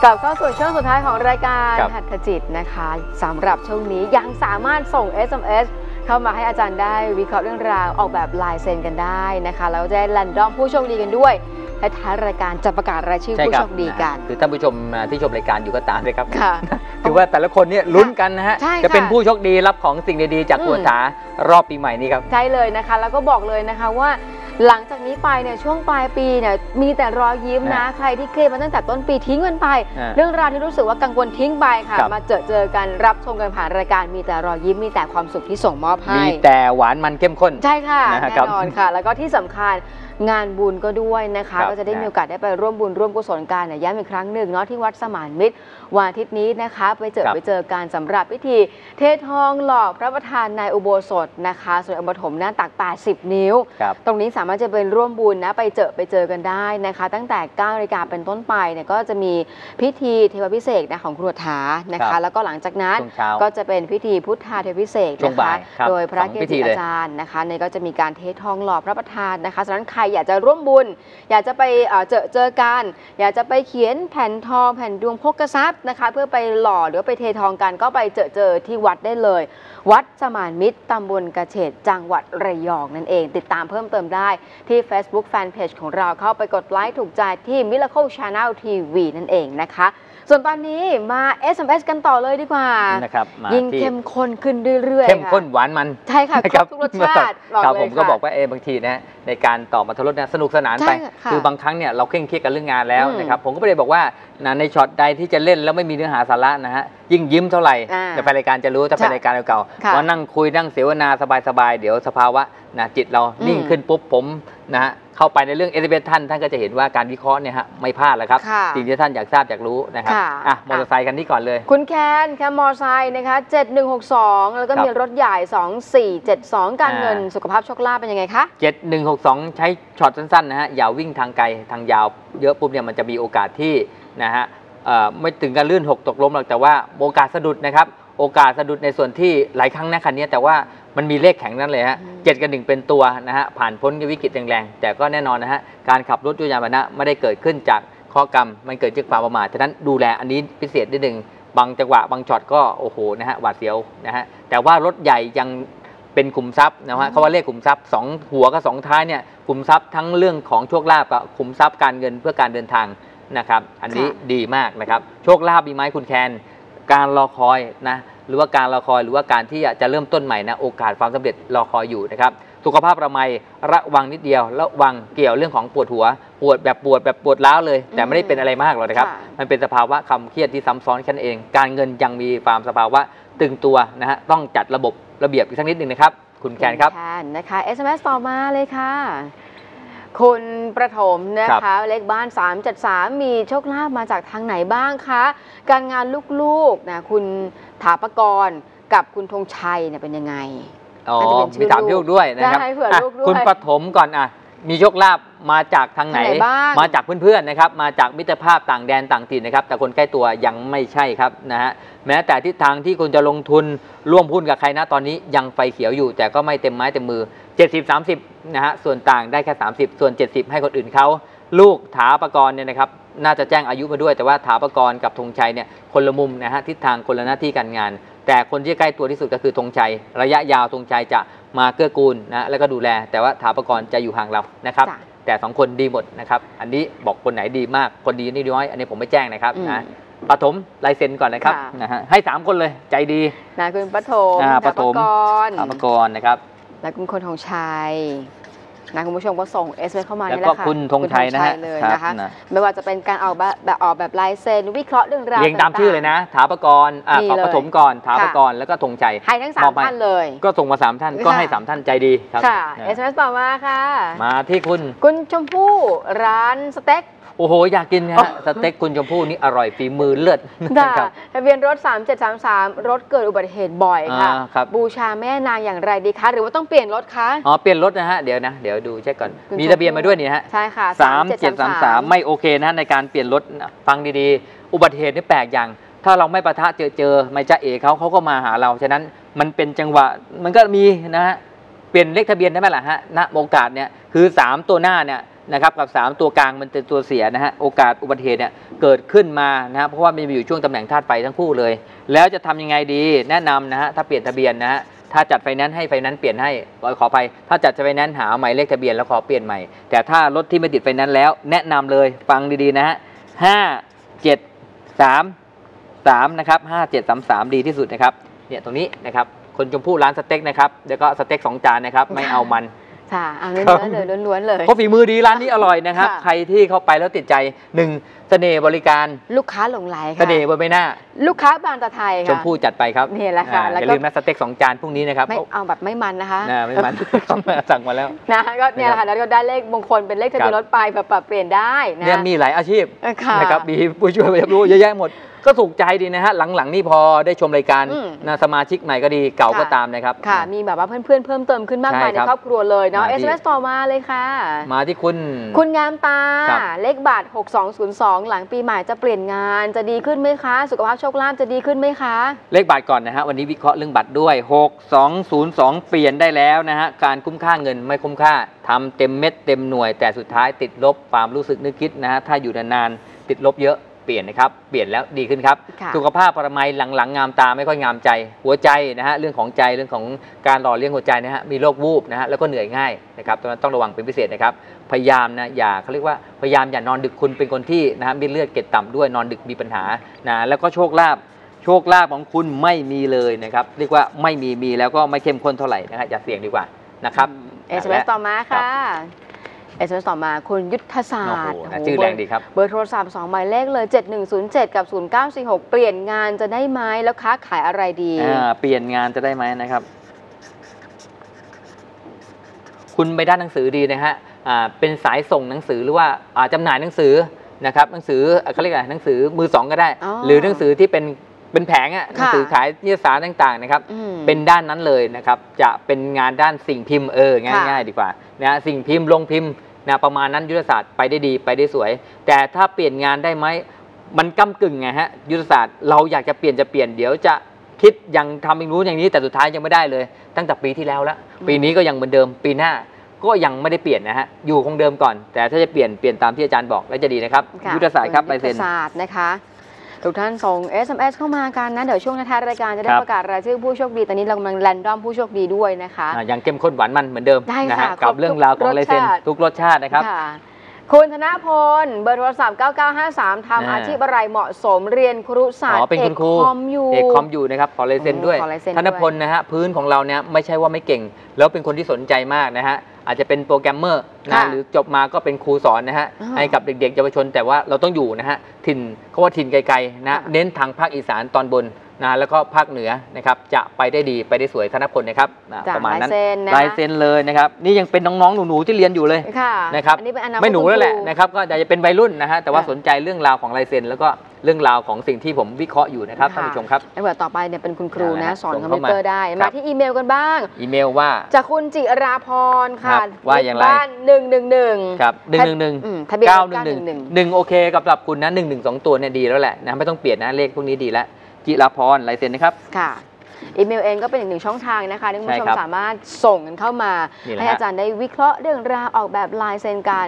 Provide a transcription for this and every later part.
กลับเข้าสู่ช่วงสุดท้ายของรายการหัตถจิตนะคะสำหรับช่วงนี้ยังสามารถส่ง SMS เข้ามาให้อาจารย์ได้วิเคราะห์เรื่องราวออกแบบลายเซ็นกันได้นะคะแล้วจะได้แรนดอมผู้โชคดีกันด้วยและท้ายรายการจะประกาศรายชื่อผู้โชคดีกันคือท่านผู้ชมที่ชมรายการอยู่ก็ตามเลยครับคือว่าแต่ละคนเนี่ยลุ้นกันนะฮะจะเป็นผู้โชคดีรับของสิ่งดีๆจากคุณถารอบปีใหม่นี้ครับใช่เลยนะคะแล้วก็บอกเลยนะคะว่าหลังจากนี้ไปเนี่ยช่วงปลายปีเนี่ยมีแต่รอยยิ้มนะใครที่เครียดมาตั้งแต่ต้นปีทิ้งมันไปเรื่องราวที่รู้สึกว่ากังวลทิ้งไปค่ะมาเจอกันรับชมกันผ่านรายการมีแต่รอยยิ้มมีแต่ความสุขที่ส่งมอบให้มีแต่หวานมันเข้มข้นใช่ค่ะแน่นอนค่ะแล้วก็ที่สำคัญงานบุญก็ด้วยนะคะก็จะได้มีโอกาสได้ไปร่วมบุญร่วมกุศลกันย้ำอีกครั้งหนึ่งเนาะที่วัดสมานมิตรวันอาทิตย์นี้นะคะไปเจอกันสำหรับพิธีเททองหล่อพระประธานในอุโบสถนะคะส่วนอุปถมหน้าตัก80 นิ้วตรงนี้สามารถจะเป็นร่วมบุญนะไปเจอกันได้นะคะตั้งแต่ 9 นาฬิกาเป็นต้นไปเนี่ยก็จะมีพิธีเทวพิเศษนะของครูถานะคะแล้วก็หลังจากนั้นก็จะเป็นพิธีพุทธาเทวพิเศษนะคะโดยพระเกจิอาจารย์นะคะในก็จะมีการเททองหล่อพระประธานนะคะฉะนั้นใครอยากจะร่วมบุญอยากจะไปเจอกันอยากจะไปเขียนแผ่นทองแผ่นดวงพกทรัพย์นะคะเพื่อไปหล่อหรือไปเททองกันก็ไปเจอที่วัดได้เลยวัดสมานมิตรตำบลกระเฉดจังหวัดระยองนั่นเองติดตามเพิ่มเติมได้ที่ Facebook Fanpage ของเราเข้าไปกดไลค์ถูกใจที่ Miracle Channel TV นั่นเองนะคะส่วนตอนนี้มา SMS กันต่อเลยดีกว่านะครับยิ่งเข้มข้นขึ้นเรื่อยๆเข้มข้นหวานมันใช่ค่ะครบทุกรสชาติครับผมก็บอกว่าบางทีนะในการตอบมาทรสสนุกสนานไปคือบางครั้งเนี่ยเราเคร่งเครียดกับเรื่องงานแล้วนะครับผมก็ไม่ได้บอกว่าในช็อตใดที่จะเล่นแล้วไม่มีเนื้อหาสาระนะฮะยิ่งยิ้มเท่าไหร่แต่แฟนรายการจะรู้ถ้าเป็นรายการเก่าๆว่านั่งคุยนั่งเสวนาสบายๆเดี๋ยวสภาวะจิตเรานิ่งขึ้นปุ๊บผมนะฮะเข้าไปในเรื่องเอลิเบท่านก็จะเห็นว่าการวิเคราะห์เนี่ยฮะไม่พลาดแล้วครับสิ่งที่ท่านอยากทราบอยากรู้นะครับมอเตอร์ไซค์กันที่ก่อนเลยคุณแคนค่ะมอเตอร์ไซค์นะคะ7162แล้วก็มีรถใหญ่2472การเงินสุขภาพโชคลาภเป็นยังไงคะ 7162ใช้ช็อตสั้นๆนะฮะอย่าวิ่งทางไกลทางยาวเยอะปุ๊บเนี่ยมันจะมีโอกาสที่นะฮะไม่ถึงการลื่นหกตกล้มหรอกแต่ว่าโอกาสสะดุดนะครับโอกาสสะดุดในส่วนที่หลายครั้งนะคันนี้แต่ว่ามันมีเลขแข็งนั่นเลยฮะ7 กับ 1เป็นตัวนะฮะผ่านพ้นวิกฤตแรงๆแต่ก็แน่นอนนะฮะการขับรถยนต์ยานพาหนะไม่ได้เกิดขึ้นจากข้อกรรมมันเกิดจากความประมาทฉะนั้นดูแลอันนี้พิเศษนิดนึงบางจังหวะบางช็อตก็โอ้โหนะฮะหวาดเสียวนะฮะแต่ว่ารถใหญ่ยังเป็นขุมทรัพย์นะฮะเขาว่าเลขขุมทรัพย์2หัวกับ2ท้ายเนี่ยขุมทรัพย์ทั้งเรื่องของโชคลาภกับขุมทรัพย์การเงินเพื่อการเดินทางนะครับอันนี้ดีมากนะครับโชคลาภมีไหมคุณแคนการรอคอยนะหรือว่าการรอคอยหรือว่าการที่จะเริ่มต้นใหม่นะโอกาสความสำเร็จรอคอยอยู่นะครับสุขภาพระวังนิดเดียวระวังเกี่ยวเรื่องของปวดหัวปวดร้าวเลยแต่ไม่ได้เป็นอะไรมากหรอกนะครับมันเป็นสภาวะความเครียดที่ซ้ำซ้อนแค่นั้นเองการเงินยังมีความสภาวะตึงตัวนะฮะต้องจัดระบบระเบียบอีกสักนิดหนึ่งนะครับคุณแคนครับนะคะ SMS ต่อมาเลยค่ะคุณประถมนะคะเลขบ้าน373มีโชคลาภมาจากทางไหนบ้างคะการงานลูกๆนะคุณถาปกรกับคุณธงชัยเนี่ยเป็นยังไงมีถามลูกด้วยนะครับคุณประถมก่อนมีโชคลาภมาจากทางไหนมาจากเพื่อนๆนะครับมาจากมิตรภาพต่างแดนต่างถิ่นนะครับแต่คนใกล้ตัวยังไม่ใช่ครับนะฮะแม้แต่ทิศทางที่คุณจะลงทุนร่วมหุ้นกับใครนะตอนนี้ยังไฟเขียวอยู่แต่ก็ไม่เต็มไม้เต็มมือ70-30นะฮะส่วนต่างได้แค่30ส่วน70ให้คนอื่นเขาลูกถาปกรณ์เนี่ยนะครับน่าจะแจ้งอายุมาด้วยแต่ว่าถาปกรณ์กับธงชัยเนี่ยคนละมุมนะฮะทิศทางคนละหน้าที่การงานแต่คนที่ใกล้ตัวที่สุดก็คือธงชัยระยะยาวธงชัยจะมาเกื้อกูลนะแล้วก็ดูแลแต่ว่าถาปกรณ์จะอยู่ห่างเรานะครับแต่2คนดีหมดนะครับอันนี้บอกคนไหนดีมากคนดีนี่น้อยอันนี้ผมไม่แจ้งนะครับนะปฐมลายเซ็นก่อนนะครับนะฮะให้3คนเลยใจดีนะคุณปฐมถาปกรณ์นะครับและคุณคนธงชัยนะคุณผู้ชมก็ส่งSMSเข้ามาแล้วก็คุณธงชัยนะฮะเลยนะคะไม่ว่าจะเป็นการออกแบบลายเซ็นวิเคราะห์เรื่องราวเรียงตามชื่อเลยนะถาปกรณ์ปฐมก่อนถาปกรณ์แล้วก็ธงชัยให้ทั้ง3ท่านเลยก็ส่งมา3ท่านก็ให้3ท่านใจดีครับค่ะ SMS ต่อมาค่ะมาที่คุณชมพู่ร้านสเต็กโอ้โหอยากกินนะฮะสเต็กคุณชมพู่นี่อร่อยฝีมือเลิศทะเบียนรถ3733รถเกิดอุบัติเหตุบ่อยค่ะบูชาแม่นางอย่างไรดีคะหรือว่าต้องเปลี่ยนรถคะเปลี่ยนรถนะฮะเดี๋ยวดูเช็คก่อนมีทะเบียนมาด้วยนี่ฮะใช่ค่ะ 3733ไม่โอเคนะในการเปลี่ยนรถฟังดีๆอุบัติเหตุนี่แปลกอย่างถ้าเราไม่ปะทะเจอไม่จะเอเขาก็มาหาเราฉะนั้นมันเป็นจังหวะมันก็มีนะฮะเปลี่ยนเลขทะเบียนได้ไหมล่ะฮะณโอกาสเนี่ยคือ3ตัวหน้าเนี่ยนะครับกับ3ตัวกลางมันเป็นตัวเสียนะฮะโอกาสอุบัติเหตุเนี่ยเกิดขึ้นมานะครับเพราะว่ามันอยู่ช่วงตำแหน่งธาตุไฟทั้งคู่เลยแล้วจะทำยังไงดีแนะนำนะฮะถ้าเปลี่ยนทะเบียนนะฮะถ้าจัดไฟแนนซ์ให้ไฟแนนซ์เปลี่ยนให้ขอไปถ้าจัดไฟแนนซ์หาหมายเลขทะเบียนแล้วขอเปลี่ยนใหม่แต่ถ้ารถที่ไม่ติดไฟแนนซ์แล้วแนะนำเลยฟังดีๆนะฮะ5-7-3-3นะครับ5733ดีที่สุดนะครับเนี่ยตรงนี้นะครับคนชมพู่ร้านสเต็กนะครับแล้วก็สเต็ก2 จานนะครับไม่เอามันค่ะเอาล้วนๆเลยเพราะฝีมือดีร้านนี้อร่อยนะครับใครที่เข้าไปแล้วติดใจ1เสน่ห์บริการลูกค้าหลงไหลค่ะเสน่ห์บนใบหน้าลูกค้าบางตาไทยค่ะชมพู่จัดไปครับนี่แหละค่ะอย่าลืมนะสเต็ก2 จานพรุ่งนี้นะครับไม่เอาแบบไม่มันนะคะไม่มันสั่งมาแล้วนะก็เนี่ยแหละค่ะแล้วก็ได้เลขมงคลเป็นเลขทะเบียนรถไปแบบปรับเปลี่ยนได้นะเนี่ยมีหลายอาชีพนะครับมีผู้ช่วยผู้รู้เยอะแยะหมดก็ถูกใจดีนะฮะหลังๆนี่พอได้ชมรายการนะสมาชิกใหม่ก็ดีเก่าก็ตามนะครับค่ะมีแบบว่าเพื่อนๆเพิ่มเติมขึ้นมากมายในครอบครัวเลยเนาะ SMS ต่อมาเลยค่ะมาที่คุณงามตาเลขบัตร6202หลังปีใหม่จะเปลี่ยนงานจะดีขึ้นไหมคะสุขภาพโชคลาภจะดีขึ้นไหมคะเลขบัตรก่อนนะฮะวันนี้วิเคราะห์เรื่องบัตรด้วย6202เปลี่ยนได้แล้วนะฮะการคุ้มค่าเงินไม่คุ้มค่าทำเต็มเม็ดเต็มหน่วยแต่สุดท้ายติดลบความรู้สึกนึกคิดนะฮะถ้าอยู่นานๆติดลบเยอะเปลี่ยนนะครับเปลี่ยนแล้วดีขึ้นครับสุขภาพปรมัยหลังๆงามตาไม่ค่อยงามใจหัวใจนะฮะเรื่องของใจเรื่องของการหล่อเลี้ยงหัวใจนะฮะมีโรควูบนะฮะแล้วก็เหนื่อยง่ายนะครับตรงนั้นต้องระวังเป็นพิเศษนะครับพยายามนะอย่าเขาเรียกว่าพยายามอย่านอนดึกคุณเป็นคนที่นะฮะมีเลือดเกล็ดต่ำด้วยนอนดึกมีปัญหานะแล้วก็โชคลาภของคุณไม่มีเลยนะครับเรียกว่าไม่มีแล้วก็ไม่เข้มข้นเท่าไหร่นะฮะอย่าเสี่ยงดีกว่านะครับ SMS ต่อมาค่ะSMS ต่อมาคุณยุทธศาสตร์ชื่อแรงดีครับเบอร์โทรศัพท์2หมายเลขเลย7107กับ0946เปลี่ยนงานจะได้ไหมแล้วค้าขายอะไรดีเปลี่ยนงานจะได้ไหมนะครับคุณไปด้านหนังสือดีนะฮะเป็นสายส่งหนังสือหรือว่าจำหน่ายหนังสือนะครับหนังสือเขาเรียกอะไรหนังสือมือ2ก็ได้หรือหนังสือที่เป็นแผงหนังสือขายนิตยสารต่างๆนะครับเป็นด้านนั้นเลยนะครับจะเป็นงานด้านสิ่งพิมพ์ง่ายๆดีกว่านะสิ่งพิมพ์ลงพิมพ์นะประมาณนั้นยุทธศาสตร์ไปได้ดีไปได้สวยแต่ถ้าเปลี่ยนงานได้ไหมมันก้ำกึ่งไงฮะยุทธศาสตร์เราอยากจะเปลี่ยนเดี๋ยวจะคิดอย่างทำอย่างนู้นอย่างนี้แต่สุดท้ายยังไม่ได้เลยตั้งแต่ปีที่แล้วปีนี้ก็ยังเหมือนเดิมปีหน้าก็ยังไม่ได้เปลี่ยนนะฮะอยู่คงเดิมก่อนแต่ถ้าจะเปลี่ยนตามที่อาจารย์บอกแล้วจะดีนะครับยุทธศาสตร์ครับยุทธศาสตร์นะคะทุกท่านส่ง SMS เข้ามากันนะเดี๋ยวช่วงท้ายรายการจะได้ประกาศรายชื่อผู้โชคดีตอนนี้เรากำลังแรนดอมผู้โชคดีด้วยนะคะยังเข้มข้นหวานมันเหมือนเดิมนะฮะกับเรื่องราวของลายเซ็นทุกรสชาตินะครับคุณธนพลเบอร์โทรศัพท์9953ทำอาชีพอะไรเหมาะสมเรียนครุศาสตร์เอกคอมอยู่นะครับขอลายเซ็นด้วยธนพลนะฮะพื้นของเราเนี่ยไม่ใช่ว่าไม่เก่งแล้วเป็นคนที่สนใจมากนะฮะอาจจะเป็นโปรแกรมเมอร์นะหรือจบมาก็เป็นครูสอนนะฮะให้กับเด็กๆเยาวชนแต่ว่าเราต้องอยู่นะฮะถิ่นเขาว่าถิ่นไกลๆนะเน้นทางภาคอีสานตอนบนนะแล้วก็ภาคเหนือนะครับจะไปได้ดีไปได้สวยธนพลนะครับประมาณนั้นลายเซ็นเลยนะครับนี่ยังเป็นน้องๆหนูๆที่เรียนอยู่เลยนะครับไม่หนูแล้วแหละนะครับก็จะเป็นวัยรุ่นนะฮะแต่ว่าสนใจเรื่องราวของลายเซ็นแล้วก็เรื่องราวของสิ่งที่ผมวิเคราะห์อยู่นะครับท่านผู้ชมครับในวันต่อไปเนี่ยเป็นคุณครูนะสอนคอมพิวเตอร์ได้มาที่อีเมลกันบ้างอีเมลว่าจากคุณจิราพรค่ะว่าอย่างไรบ้าน111 ครับ111 ทะเบียน 911โอเคกับคุณนะ112ตัวเนี่ยดีแล้วแหละนะไม่ต้องเปลี่ยนนะเลขพวกนี้ดีแล้วจิราพรลายเซ็นนะครับค่ะอีเมลเองก็เป็นอีกหนึ่งช่องทางนะคะที่คุณผู้ชมสามารถส่งกันเข้ามาให้อาจารย์ได้วิเคราะห์เรื่องราวออกแบบลายเซ็นการ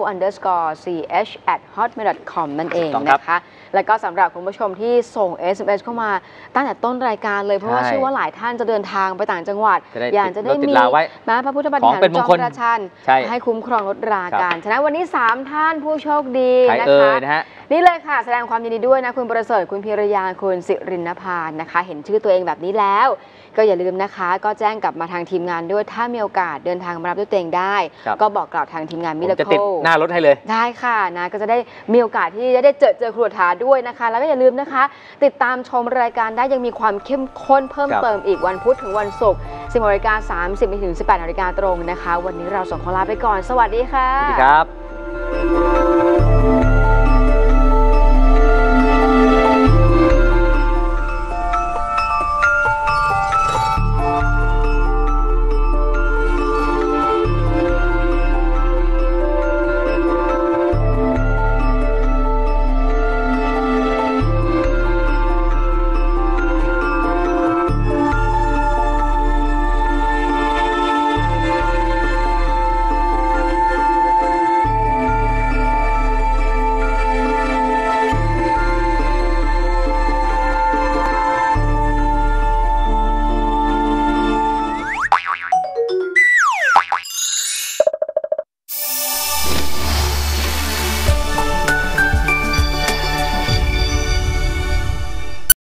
miracle_ch@hotmail.com นั่นเองนะคะแล้วก็สำหรับคุณผู้ชมที่ส่ง SMS เข้ามาตั้งแต่ต้นรายการเลยเพราะว่าเชื่อว่าหลายท่านจะเดินทางไปต่างจังหวัดอยากจะได้มีพระพุทธปฏิหารจอมราชันให้คุ้มครองลดราการฉะนั้นวันนี้3ท่านผู้โชคดีนะคะนี่เลยค่ะแสดงความยินดีด้วยนะคุณประเสริฐคุณพิรยาคุณสิรินภานะคะเห็นชื่อตัวเองแบบนี้แล้วก็อย่าลืมนะคะก็แจ้งกลับมาทางทีมงานด้วยถ้ามีโอกาสเดินทางมารับด้วยตัวเองได้ก็บอกกล่าวทางทีมงานมิราเคิลจะติดหน้ารถให้เลยได้ค่ะนะก็จะได้มีโอกาสที่จะได้เจอครูถาด้วยนะคะแล้วก็อย่าลืมนะคะติดตามชมรายการได้ยังมีความเข้มข้นเพิ่มเติมอีกวันพุธถึงวันศุกร์ 10:30 น. ถึง 18:00 น. ตรงนะคะวันนี้เรา2 คนลาไปก่อนสวัสดีค่ะสวัสดีครับ